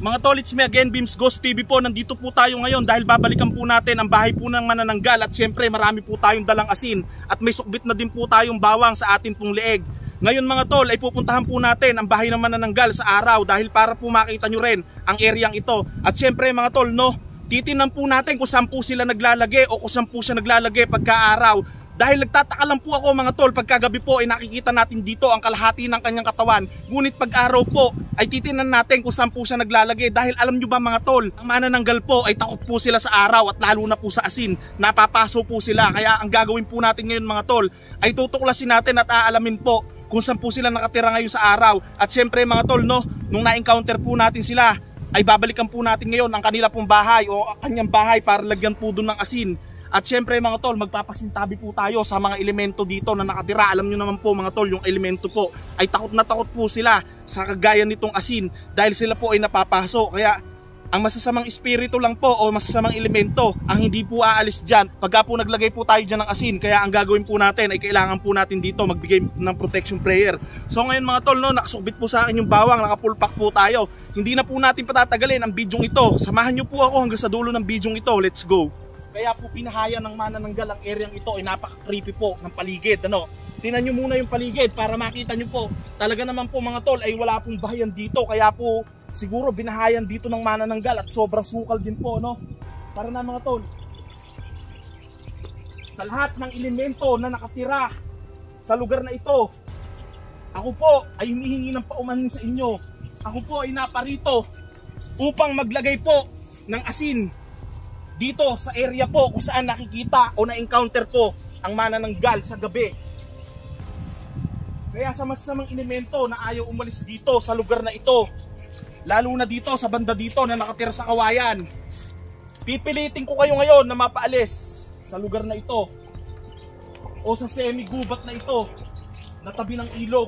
Mga tol, it's me again, Beams Ghost TV po. Nandito po tayo ngayon dahil babalikan po natin ang bahay po ng manananggal. At syempre marami po tayong dalang asin. At may sukbit na din po tayong bawang sa atin pong leeg. Ngayon mga tol ay pupuntahan po natin ang bahay ng manananggal sa araw. Dahil para po makita nyo rin ang areang ito. At syempre mga tol, no, titinan po natin kung saan po sila naglalagay o kung saan po siya naglalagay pagka-araw. Dahil nagtataka lang po ako mga tol, pagkagabi po ay nakikita natin dito ang kalahati ng kanyang katawan. Ngunit pag-araw po ay titinan natin kung saan po siya naglalagay. Dahil alam nyo ba mga tol, ang manananggal po ay takot po sila sa araw at lalo na po sa asin. Napapaso po sila. Kaya ang gagawin po natin ngayon mga tol ay tutuklasin natin at aalamin po kung saan po sila nakatira ngayon sa araw. At syempre mga tol, no, nung na-encounter po natin sila ay babalikan po natin ngayon ang kanila pong bahay o kanyang bahay para lagyan po doon ng asin. At syempre mga tol, magpapasintabi po tayo sa mga elemento dito na nakatira. Alam nyo naman po mga tol, yung elemento po ay takot na takot po sila sa kagaya nitong asin dahil sila po ay napapaso. Kaya ang masasamang espiritu lang po o masasamang elemento ang hindi po aalis dyan pagka po naglagay po tayo dyan ng asin. Kaya ang gagawin po natin ay kailangan po natin dito magbigay ng protection prayer. So ngayon mga tol, no, nakasukbit po sa akin yung bawang, nakapulpak po tayo. Hindi na po natin patatagalin ang bidyong ito. Samahan nyo po ako hanggang sa dulo ng bidyong ito. Let's go! Kaya po pinahaya ng manananggal ang areang ito ay napaka-creepy po ng paligid. Ano? Tingnan nyo muna yung paligid para makita nyo po. Talaga naman po mga tol ay wala pong bahayan dito. Kaya po siguro binahayan dito ng manananggal at sobrang sukal din po. No? Para na mga tol. Sa lahat ng elemento na nakatira sa lugar na ito, ako po ay humihingi ng paumanhin sa inyo. Ako po ay naparito upang maglagay po ng asin dito sa area po kung saan nakikita o na-encounter po ang manananggal sa gabi. Kaya sa masasamang elemento na ayaw umalis dito sa lugar na ito, lalo na dito sa banda dito na nakatira sa kawayan, pipilitin ko kayo ngayon na mapaalis sa lugar na ito o sa semi-gubat na ito na tabi ng ilog.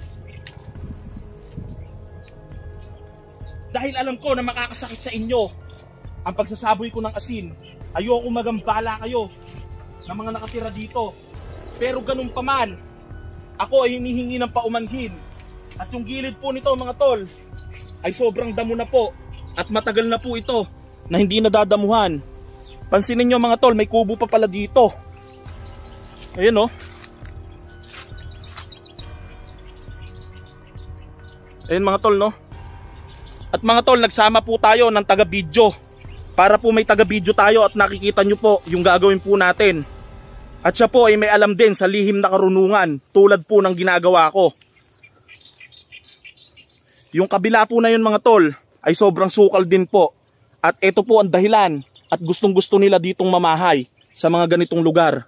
Dahil alam ko na makakasakit sa inyo ang pagsasaboy ko ng asin. Ayoko magambala kayo ng mga nakatira dito. Pero ganun pa man, ako ay hinihingi ng paumanhin. At yung gilid po nito mga tol ay sobrang damo na po. At matagal na po ito na hindi nadadamuhan. Pansinin nyo mga tol, may kubo pa pala dito. Ayan o. Ayan mga tol, no. At mga tol, nagsama po tayo ng taga-video para po may taga-video tayo at nakikita nyo po yung gagawin po natin. At siya po ay may alam din sa lihim na karunungan tulad po ng ginagawa ko. Yung kabila po na yun mga tol ay sobrang sukal din po. At ito po ang dahilan at gustong gusto nila ditong mamahay sa mga ganitong lugar.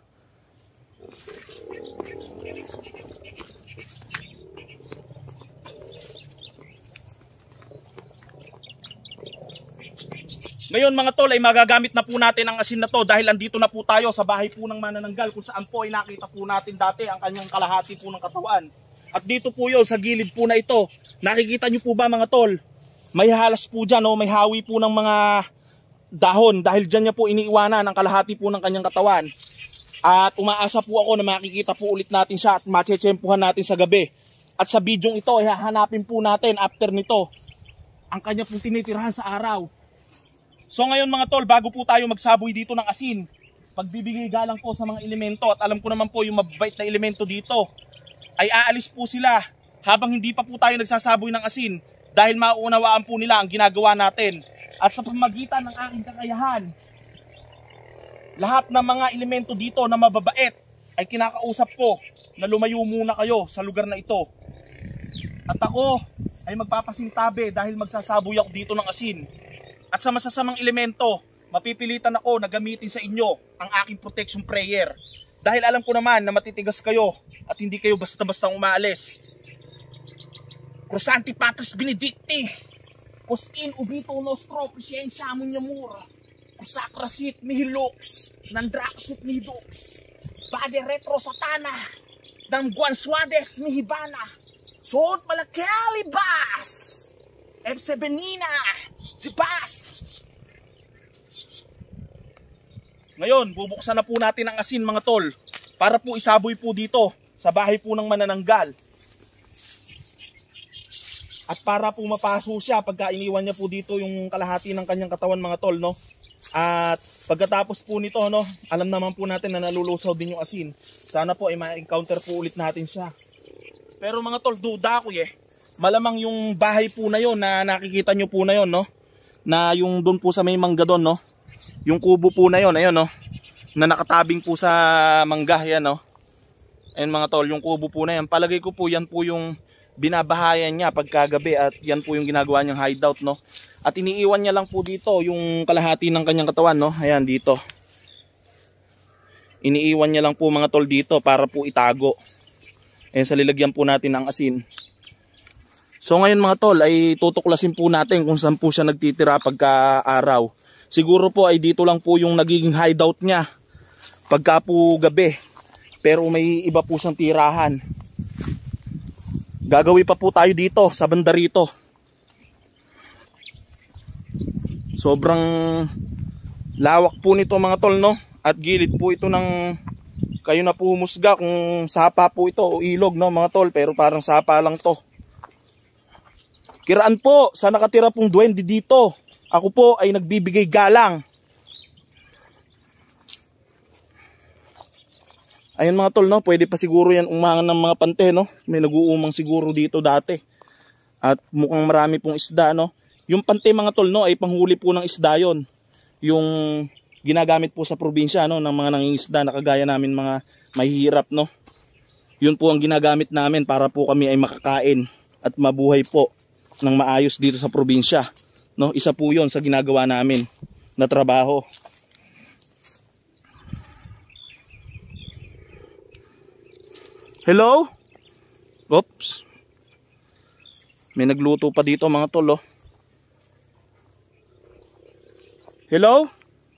Ngayon mga tol ay magagamit na po natin ang asin na to dahil andito na po tayo sa bahay po ng manananggal kung saan po ay nakita po natin dati ang kanyang kalahati po ng katawan. At dito po yun sa gilid po na ito. Nakikita nyo po ba mga tol? May halas po dyan, may hawi po ng mga dahon dahil dyan niya po iniiwanan ang kalahati po ng kanyang katawan. At umaasa po ako na makikita po ulit natin siya at machechempuhan natin sa gabi. At sa bidyong ito ay hahanapin po natin after nito ang kanya pong tinitirahan sa araw. So ngayon mga tol, bago po tayo magsaboy dito ng asin, pagbibigay galang po sa mga elemento at alam ko naman po yung mababait na elemento dito, ay aalis po sila habang hindi pa po tayo nagsasaboy ng asin dahil mauunawaan po nila ang ginagawa natin. At sa pamagitan ng aking kakayahan, lahat ng mga elemento dito na mababait ay kinakausap ko na lumayo muna kayo sa lugar na ito. At ako ay magpapasintabi dahil magsasaboy ako dito ng asin. At sa masasamang elemento, mapipilitan ako na gamitin sa inyo ang aking protection prayer. Dahil alam ko naman na matitigas kayo at hindi kayo basta-basta umaalis. Crosanti patris benedicti, cos in ubito nostro presensya munyamur, sacrasit mihilux, nandraxit mihidux, bade retro satana, ng guansuades mihibana, suot malakalibas, ebsebenina, Sibas! Ngayon, bubuksan na po natin ang asin mga tol para po isaboy po dito sa bahay po ng manananggal. At para po mapaso siya pagka iniwan niya po dito yung kalahati ng kanyang katawan mga tol, no? At pagkatapos po nito, no, alam naman po natin na nalulusaw din yung asin. Sana po ay ma-encounter po ulit natin siya. Pero mga tol, duda ako malamang yung bahay po na yon na nakikita nyo po na yon, no? Na yung doon po sa may mangga doon, no? Yung kubo po na yon, ayun, no? Na nakatabing po sa mangga, yan, no? Ayun mga tol, yung kubo po na yan. Palagay ko po yan po yung binabahayan niya pagkagabi at yan po yung ginagawa niyang hideout, no? At iniiwan niya lang po dito yung kalahati ng kanyang katawan, no? Ayan dito. Iniiwan niya lang po mga tol dito para po itago. Ayan, sa lilagyan po natin ng asin. So ngayon mga tol ay tutuklasin po natin kung saan po siya nagtitira pagka araw. Siguro po ay dito lang po yung nagiging hideout niya pagka po gabi. Pero may iba po siyang tirahan. Gagawin pa po tayo dito sa banda rito. Sobrang lawak po nito mga tol, no? At gilid po ito ng, kayo na po humusga kung sapa po ito o ilog, no mga tol. Pero parang sapa lang to. Kiraan po sa nakatira pong duwende dito. Ako po ay nagbibigay galang. Ayun mga tol, no, pwede pa siguro yan umangan ng mga pante, no. May nag-uumang siguro dito dati. At mukhang marami pong isda, no. Yung pante mga tol, no, ay panghuli po ng isda yon. Yung ginagamit po sa probinsya, no, ng mga nangingisda na kagaya namin mga mahihirap, no. Yun po ang ginagamit namin para po kami ay makakain at mabuhay po ng maayos dito sa probinsya, no. Isa po yun sa ginagawa namin na trabaho. Hello? Oops. May nagluto pa dito mga tol, oh. Hello?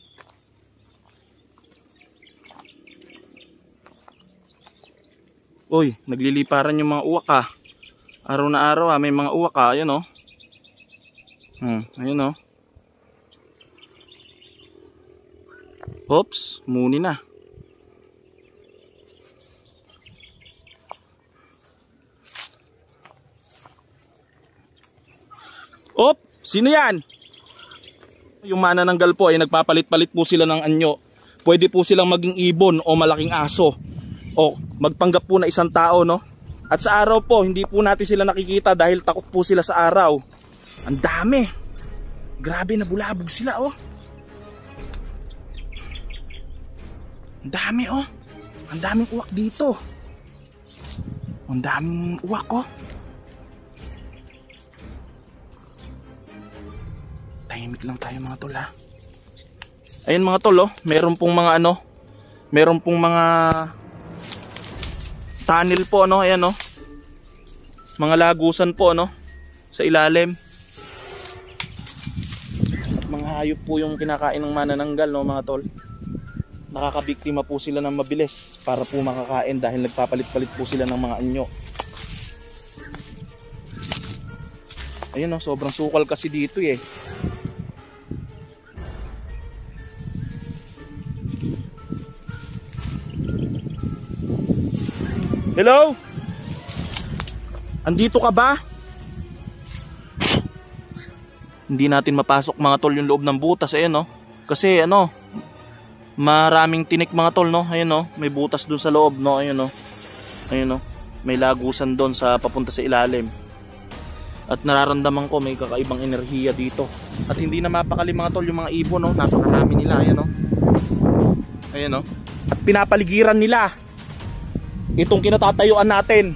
Uy, nagliliparan yung mga uwak ah. Araw na araw ah, may mga uwak ah. Ayun oh. Ayun oh. Oops, muni na. Op, sino yan? Yung manananggal po ay nagpapalit-palit po sila ng anyo. Pwede po silang maging ibon o malaking aso. O magpanggap po na isang tao, no? At sa araw po, hindi po natin sila nakikita dahil takot po sila sa araw. Ang dami. Grabe, nabulabog sila, oh. Ang dami, oh. Ang daming uwak dito. Ang daming uwak, oh. Tahimik lang tayo mga tol ha. Ayun mga tol oh, meron pong mga ano, meron pong mga tunnel po no, ayan oh. Mga lagusan po no sa ilalim. Mga hayop po yung kinakain ng manananggal no mga tol. Nakakabiktima po sila ng mabilis para po makakain dahil nagpapalit-palit po sila ng mga anyo. Ayun oh, sobrang sukal kasi dito eh. Hello? Andito ka ba? Hindi natin mapasok mga tol yung loob ng butas, ayun no. Kasi ano, maraming tinik mga tol no. Ayun no, may butas dun sa loob no, ayun no. Ayun no, may lagusan doon sa papunta sa ilalim. At nararamdaman ko may kakaibang enerhiya dito. At hindi na mapakali mga tol yung mga ibon no, napakarami nila, ayun no. Ayun no. At pinapaligiran nila itong kinatatayuan natin.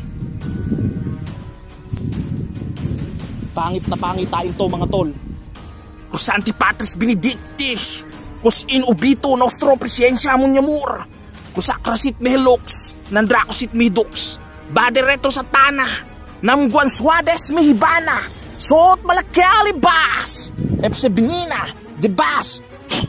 Pangit na pangit tayong to mga tol. Kus antipatris benedicti, kus in ubito nostro presensya munyamur, kus akrasit mehelux, nandrakusit midux, bade retro satana, namguan suades mehibana, soot malakyalibas, epsebinina, debas.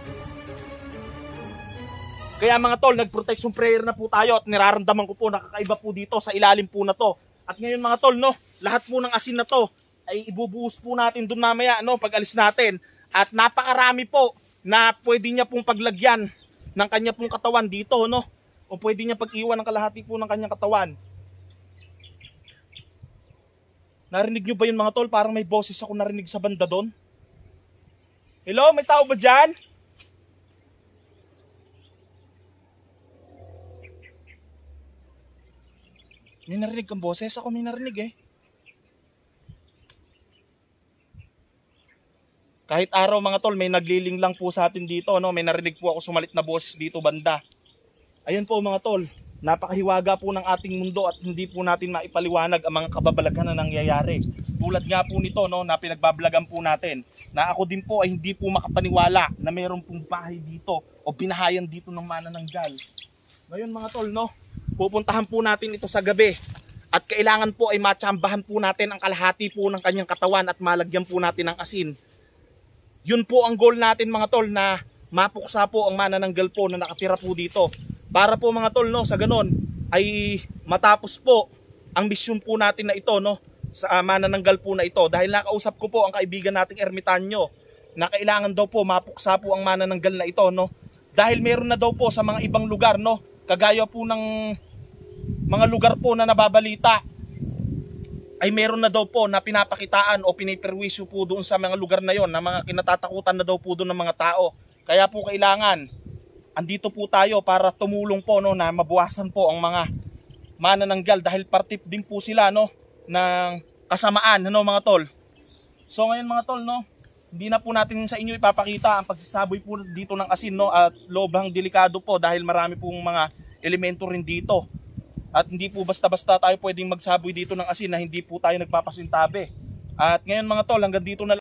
Kaya mga tol, nag-protection prayer na po tayo at niraramdaman ko po nakakaiba po dito sa ilalim po na to. At ngayon mga tol, no, lahat po ng asin na to ay ibubuhos po natin doon mamaya, no, pag alis natin. At napakarami po na pwede niya pong paglagyan ng kanya pong katawan dito, no. O pwede niya pag-iwan ng kalahati po ng kanyang katawan. Narinig nyo ba yun mga tol? Parang may boses ako narinig sa banda doon. Hello, may tao ba dyan? May narinig kang boses? Ako may narinig eh. Kahit araw mga tol, may nagliling lang po sa atin dito. No? May narinig po ako sumalit na boses dito banda. Ayun po mga tol, napakahiwaga po ng ating mundo at hindi po natin maipaliwanag ang mga kababalaghan na nangyayari. Tulad nga po nito no, na pinagbabalagan po natin na ako din po ay hindi po makapaniwala na mayroon pong bahay dito o binahayan dito ng manananggal. Ngayon mga tol, no, pupuntahan po natin ito sa gabi at kailangan po ay matsambahan po natin ang kalahati po ng kanyang katawan at malagyan po natin ng asin. Yun po ang goal natin mga tol, na mapuksa po ang manananggal po na nakatira po dito. Para po mga tol, no, sa ganon ay matapos po ang misyon po natin na ito, no, sa manananggal po na ito. Dahil nakausap ko po ang kaibigan nating ermitanyo na kailangan daw po mapuksa po ang manananggal na ito, no. Dahil meron na daw po sa mga ibang lugar, no, kagaya po ng mga lugar po na nababalita, ay meron na daw po na pinapakitaan o piniperwisyo po doon sa mga lugar na yon, na mga kinatatakutan na daw po doon ng mga tao. Kaya po kailangan andito po tayo para tumulong po, no, na mabuwasan po ang mga manananggal dahil partip din po sila, no, ng kasamaan, ano mga tol. So ngayon mga tol, no, hindi na po natin sa inyo ipapakita ang pagsasaboy po dito ng asin, no, at lobang delikado po dahil marami pong mga elemento rin dito. At hindi po basta-basta tayo pwedeng magsaboy dito ng asin na hindi po tayo nagpapasintabi. At ngayon mga tol, hanggang dito na lang.